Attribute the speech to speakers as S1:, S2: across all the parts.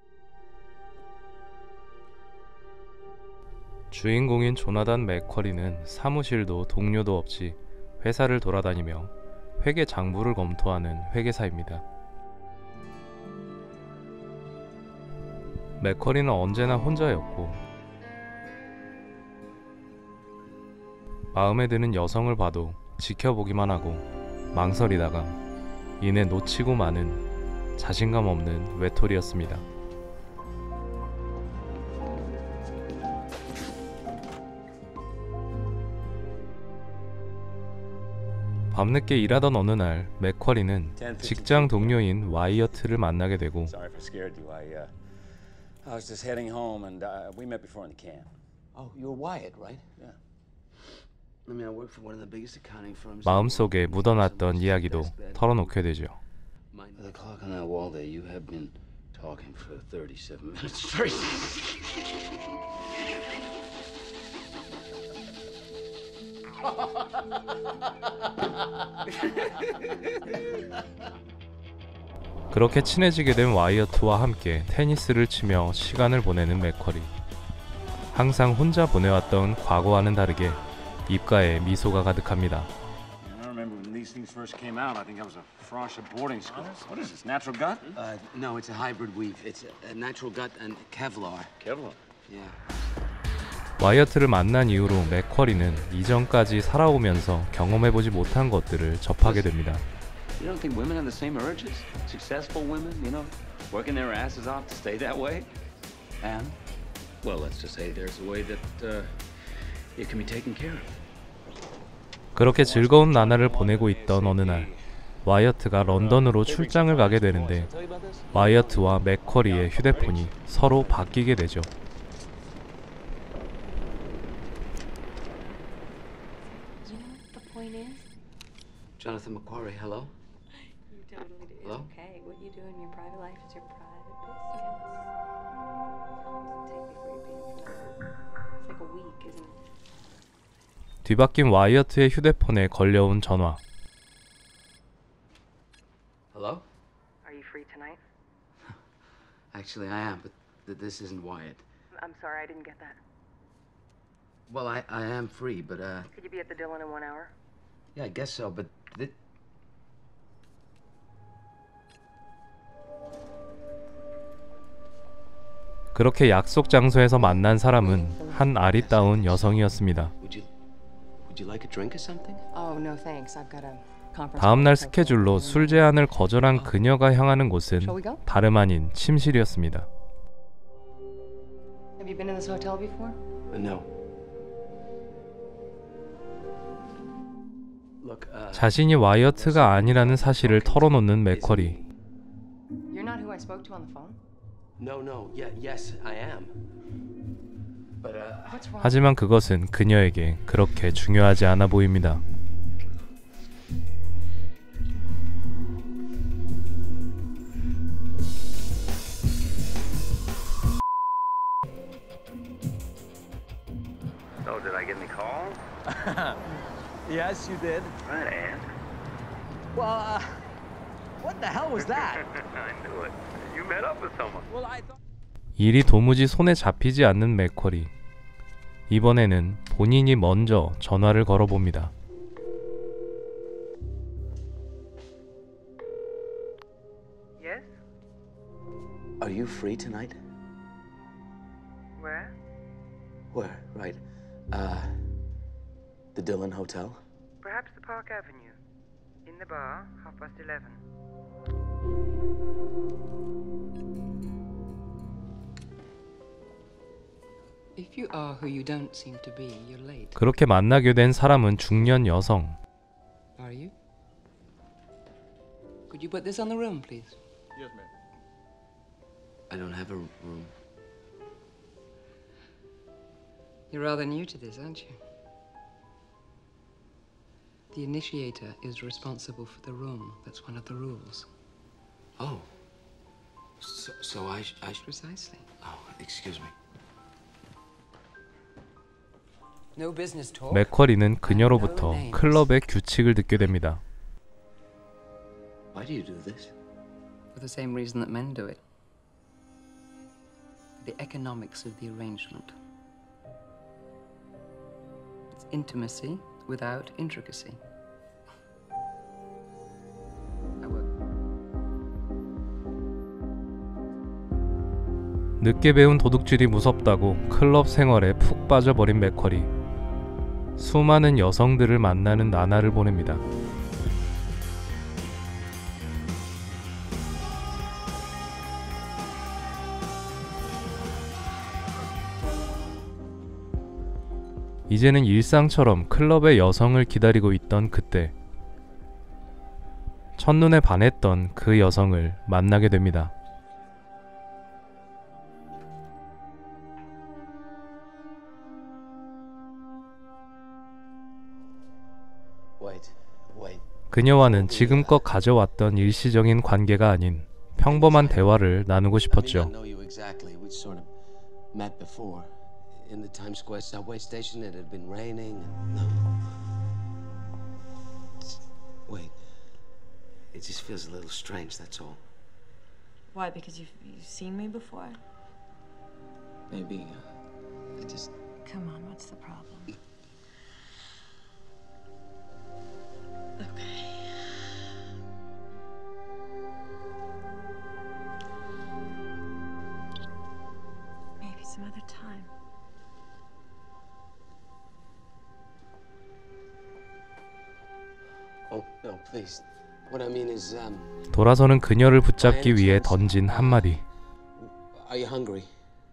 S1: 주인공인 조나단 맥쿼리는 사무실도 동료도 없이 회사를 돌아다니며 회계 장부를 검토하는 회계사입니다. 맥쿼리는 언제나 혼자였고 마음에 드는 여성을 봐도 지켜보기만 하고 망설이다가 이내 놓치고 마는 자신감 없는 외톨이였습니다. 밤늦게 일하던 어느 날 맥쿼리는 직장 동료인 와이어트를 만나게 되고
S2: I was just heading home, and we met before in the camp.
S3: Oh, you're Wyatt, right?
S2: Yeah.
S3: I mean, I work for one of the biggest accounting firms.
S1: 마음속에 묻어놨던 이야기도 털어놓게 되죠.
S2: The clock on that wall there, you have been talking for 37 minutes straight.
S1: 그렇게 친해지게 된 와이어트와 함께 테니스를 치며 시간을 보내는 맥쿼리. 항상 혼자 보내왔던 과거와는 다르게 입가에 미소가 가득합니다.
S2: I remember when these things first came out. I think I was a frosh at boarding school. What is this? Natural gut?
S3: No, it's a hybrid weave. It's a natural gut and Kevlar.
S2: Kevlar.
S3: Yeah.
S1: 와이어트를 만난 이후로 맥쿼리는 이전까지 살아오면서 경험해보지 못한 것들을 접하게 됩니다.
S2: You don't think women have the same urges? Successful women, you know, working their asses off to stay that way? And? Well, let's just say there's a way that it can be taken care of.
S1: 그렇게 즐거운 나날을 보내고 있던 어느 날 와이어트가 런던으로 출장을 가게 되는데 와이어트와 맥쿼리의 휴대폰이 서로 바뀌게 되죠.
S3: Jonathan McQuarrie, hello?
S4: You totally do.
S3: Hello?
S4: It's okay. What you do in your private life is your private business. It's like a week, isn't it?
S1: 뒤바뀐 와이어트의 휴대폰에 걸려온 전화.
S3: Hello?
S4: Are you free tonight?
S3: Actually, I am, but this isn't Wyatt.
S4: I'm sorry, I didn't get that.
S3: Well, I am free, but
S4: Could you be at the Dillon in 1 hour?
S3: yeah, I guess so, but
S1: 그렇게 약속 장소에서 만난 사람은 한 아리따운 여성이었습니다.
S3: would you like a drink or something?
S4: Oh, no thanks. I've got a conference.
S1: 다음날 스케줄로 술 제안을 거절한 그녀가 향하는 곳은 다름 아닌 침실이었습니다.
S4: Have you been in this hotel before?
S3: No. Look,
S1: 자신이 와이어트가 아니라는 사실을 털어놓는 맥쿼리.
S4: You're not who I spoke to on the phone?
S3: no, yes, I am. But
S4: What's wrong?
S1: 하지만 그것은 그녀에게 그렇게 중요하지 않아 보입니다.
S2: Oh, did I get any calls?
S5: Yes, you did.
S2: Right, and?
S5: Well, what the hell was that?
S2: I knew it. You met up with someone.
S5: Well, I thought.
S1: 일이 도무지 손에 잡히지 않는 맥쿼리. 이번에는 본인이 먼저 전화를 걸어봅니다.
S4: Yes?
S3: are you free tonight?
S4: Where?
S3: Where? Right. The Dillon Hotel?
S4: Perhaps the Park Avenue. In the bar, 11:30. If you are who you don't seem to be, you're late.
S1: 그렇게 만나게 된 사람은 중년 여성.
S4: Are you? Could you put this on the room, please?
S5: Yes, ma'am.
S3: I don't have a room.
S4: You're rather new to this, aren't you? The initiator is responsible for the room. That's one of the rules.
S3: Oh. So I
S4: Precisely.
S3: Oh, excuse me.
S4: No business talk.
S1: 맥쿼리는 그녀로부터 클럽의 규칙을 듣게 됩니다.
S3: Why do you do this?
S4: For the same reason that men do it. the economics of the arrangement. It's intimacy without intricacy.
S1: 늦게 배운 도둑질이 무섭다고 클럽 생활에 푹 빠져버린 맥쿼리. 수많은 여성들을 만나는 나날을 보냅니다. 이제는 일상처럼 클럽의 여성을 기다리고 있던 그때, 첫눈에 반했던 그 여성을 만나게 됩니다. 그녀와는 지금껏 가져왔던 일시적인 관계가 아닌 평범한 대화를 나누고 싶었죠.
S3: In the Times Square subway station, it had been raining. No. Wait. It just feels a little strange, that's all.
S6: Why? Because you've seen me before?
S3: Maybe, I just...
S6: Come on, what's the problem? Okay. Maybe some other time.
S3: Oh, no, please. What I mean is,
S1: 돌아서는 그녀를 붙잡기 위해 던진 한마디.
S3: Are you hungry?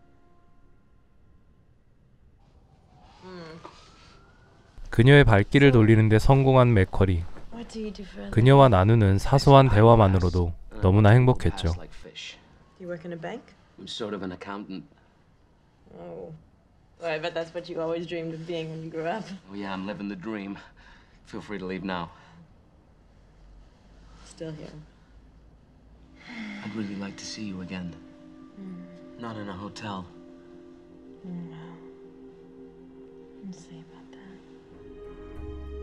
S1: 그녀의 발길을 돌리는 데 성공한 맥쿼리.
S6: What do you do for a living?
S1: 그녀와 나누는 사소한 대화만으로도 너무나 행복했죠.
S3: Like fish.
S6: You work in a bank?
S3: I'm sort of an accountant.
S6: Oh. Well, I bet that's what you always dreamed of being when you grew up.
S3: Oh yeah, I'm living the dream. Feel free to leave now.
S6: Still here.
S3: I'd really like to see you again. Not in a hotel.
S6: No. We'll see about that.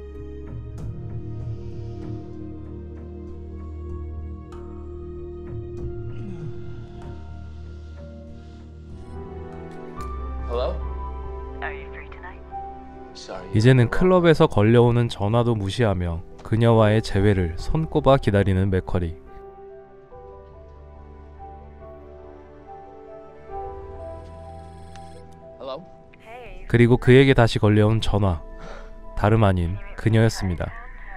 S3: Hello?
S6: Are you free tonight?
S3: Sorry.
S1: 이제는 클럽에서 걸려오는 전화도 무시하며 그녀와의 재회를 손꼽아 기다리는 맥쿼리.
S3: Hello?
S1: 그리고 그에게 다시 걸려온 전화. 다름 아닌 그녀였습니다.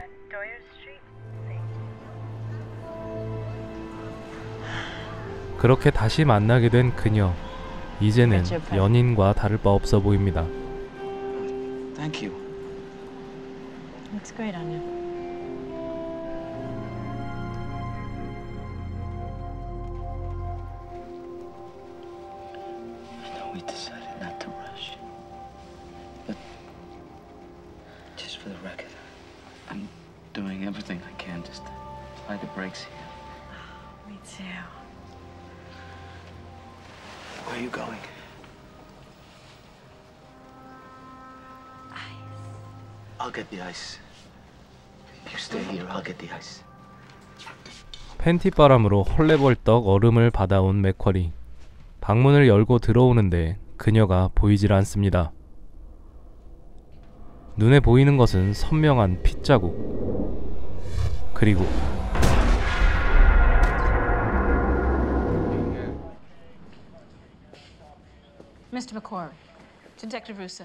S1: 그렇게 다시 만나게 된 그녀. 이제는 연인과 다를 바 없어 보입니다.
S3: Thank you.
S6: Looks great on you.
S3: I know we decided not to rush. But just for the record, I'm doing everything I can just to apply the brakes here.
S6: Me too.
S3: Where are you going? I'll get the ice. You stay here, I'll get the ice.
S1: 팬티바람으로 헐레벌떡 얼음을 받아온 맥쿼리. 방문을 열고 들어오는데 그녀가 보이질 않습니다. 눈에 보이는 것은 선명한 핏자국. 그리고
S6: Mr. McQuarrie, Detective Russo.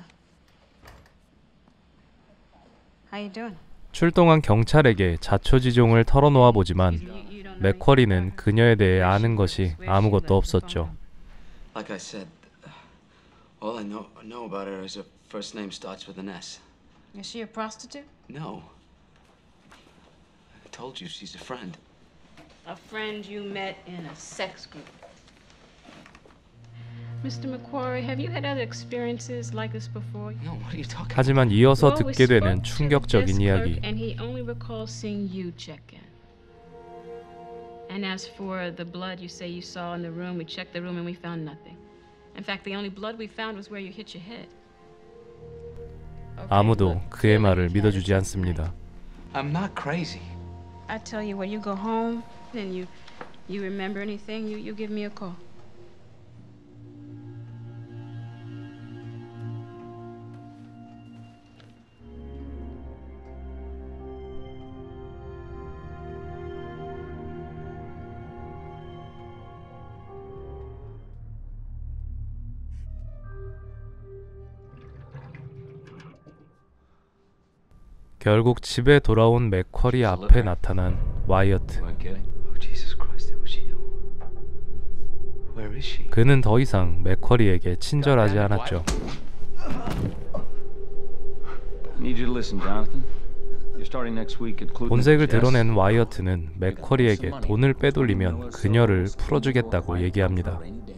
S6: How you doing?
S1: 출동한 경찰에게 자초지종을 털어놓아 보지만 맥쿼리는 그녀에 대해 아는 것이 아무것도 없었죠.
S3: Like I said, all I know about her is her first name starts with an S.
S6: Is she a prostitute?
S3: No. I told you she's a friend.
S6: A friend you met in a sex group. Mr. McQuarrie, have you had other experiences like this before?
S3: No, what are you talking about?
S1: 하지만 이어서
S6: Well, we
S1: 듣게
S6: spoke
S1: 되는
S6: to the
S1: 충격적인
S6: desk
S1: 이야기.
S6: clerk, and he only recalls seeing you check in. And as for the blood you say you saw in the room, we checked the room and we found nothing. In fact, the only blood we found was where you hit your head. Okay,
S1: 아무도
S6: look,
S1: 그의
S6: feel
S1: 말을
S6: like you had
S1: 믿어주지
S6: it
S1: 않습니다.
S3: I'm not crazy.
S6: I tell you, when you go home and you remember anything, you give me a call.
S1: 결국 집에 돌아온 맥쿼리 앞에 나타난 와이어트.
S2: You weren't kidding.
S3: Oh, Jesus Christ, what she do? Where is she?
S1: 그는 더 이상 맥쿼리에게 친절하지 않았죠.
S2: Need you to listen, Jonathan. You're starting next week at Clute.
S1: 본색을 드러낸 와이어트는 맥쿼리에게 돈을 빼돌리면 그녀를 풀어주겠다고 얘기합니다.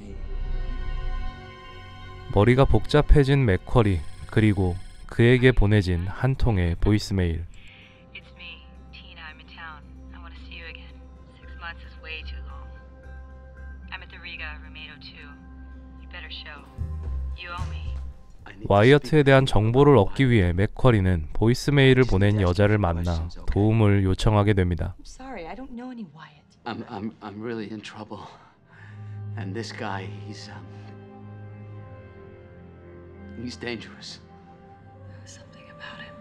S1: 머리가 복잡해진 맥쿼리, 그리고 그에게 보내진 한 통의 보이스메일.
S7: It's me, Tina. I'm in town. I want to see you again. 6 months is way too long. I'm at the Riga, room 802. You better show. You owe me.
S1: 와이어트에 대한 정보를 얻기 위해 맥쿼리는 보이스메일을 보낸 여자를 만나 도움을 요청하게 됩니다.
S8: I'm sorry, I don't know any Wyatt.
S3: I'm really in trouble. And this guy, he's dangerous.
S8: Something about him.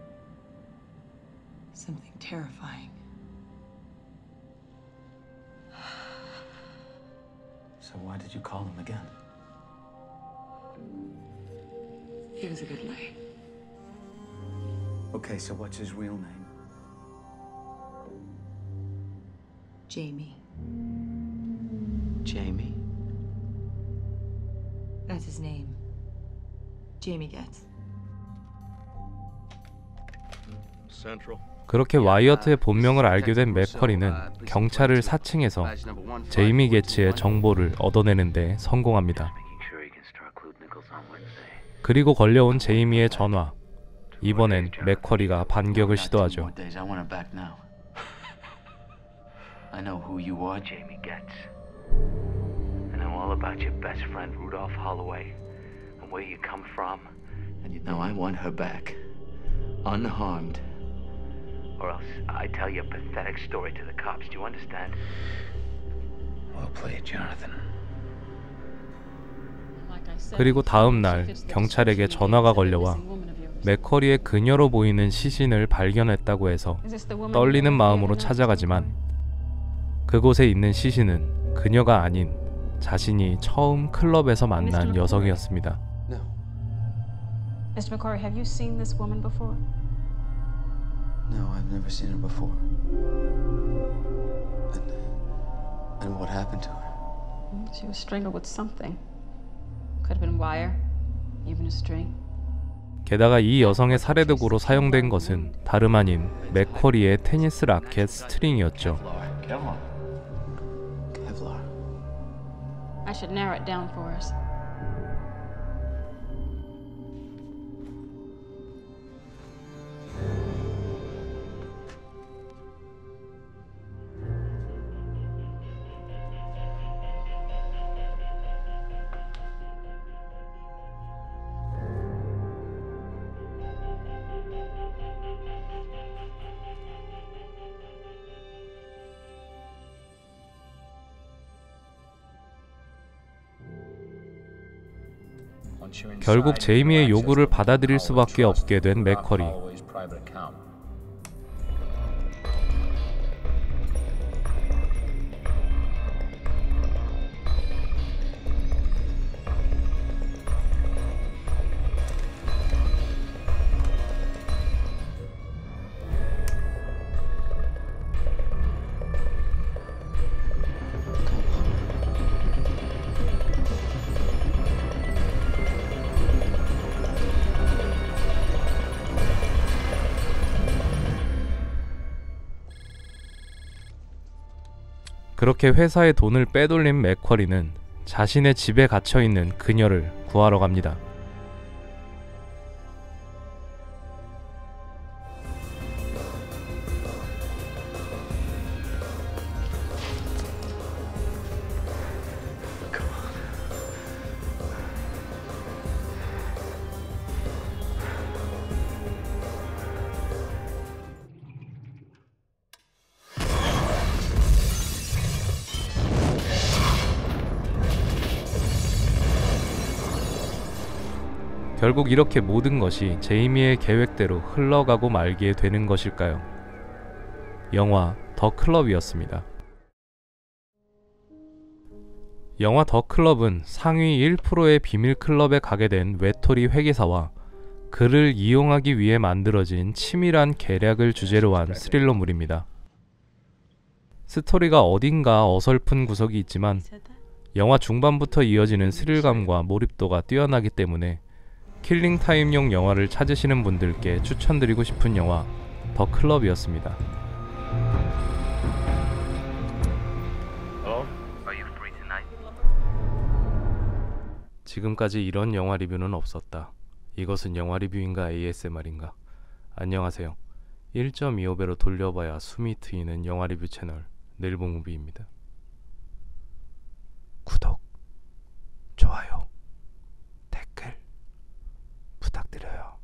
S8: Something terrifying.
S3: So why did you call him again?
S8: He was a good lay.
S3: Okay, so what's his real name?
S8: Jamie.
S3: Jamie?
S8: That's his name. Jamie Getz.
S1: 그렇게 와이어트의 본명을 알게 된 맥쿼리는 경찰을 사칭해서 제이미 게츠의 정보를 얻어내는데 성공합니다. 그리고 걸려온 제이미의 전화. 이번엔 맥쿼리가 반격을 시도하죠.
S3: I know who you are,
S9: Jamie Getz. I know all about your best friend Rudolph Holloway and where you come from.
S3: and you know I want her back, unharmed.
S9: Or else I tell you a pathetic story to the cops. Do you understand?
S3: Well played, Jonathan.
S1: 그리고 다음 날 경찰에게 전화가 걸려와 맥쿼리의 그녀로 보이는 시신을 발견했다고 해서 떨리는 마음으로 찾아가지만 그곳에 있는 시신은 그녀가 아닌 자신이 처음 클럽에서 만난 여성이었습니다.
S3: No.
S6: Mr. McCory, have you seen this woman before?
S3: No, I've never seen her before. And what happened to her?
S6: She was strangled with something. Could have been wire, even a string.
S1: 게다가 이 여성의 살해 도구로 사용된 것은 다름 아닌 맥쿼리의 테니스 라켓 스트링이었죠.
S3: Kevlar.
S6: I should narrow it down for us. 결국 제이미의 요구를 받아들일 수밖에 없게 된 맥쿼리. 그렇게 회사의 돈을 빼돌린 맥쿼리는 자신의 집에 갇혀있는 그녀를 구하러 갑니다. 결국 이렇게 모든 것이 제이미의 계획대로 흘러가고 말게 되는 것일까요? 영화 더 클럽이었습니다. 영화 더 클럽은 상위 1%의 비밀 클럽에 가게 된 외톨이 회계사와
S1: 그를 이용하기 위해 만들어진 치밀한 계략을 주제로 한 스릴러물입니다. 스토리가 어딘가 어설픈 구석이 있지만 영화 중반부터 이어지는 스릴감과 몰입도가 뛰어나기 때문에 킬링타임용 영화를 찾으시는 분들께 추천드리고 싶은 영화 더 클럽이었습니다. 지금까지 이런 영화 리뷰는 없었다. 이것은 영화 리뷰인가 ASMR인가? 안녕하세요. 1.25배로 돌려봐야 숨이 트이는 영화 리뷰 채널 늘보무비입니다. 구독, 좋아요, 댓글 부탁드려요.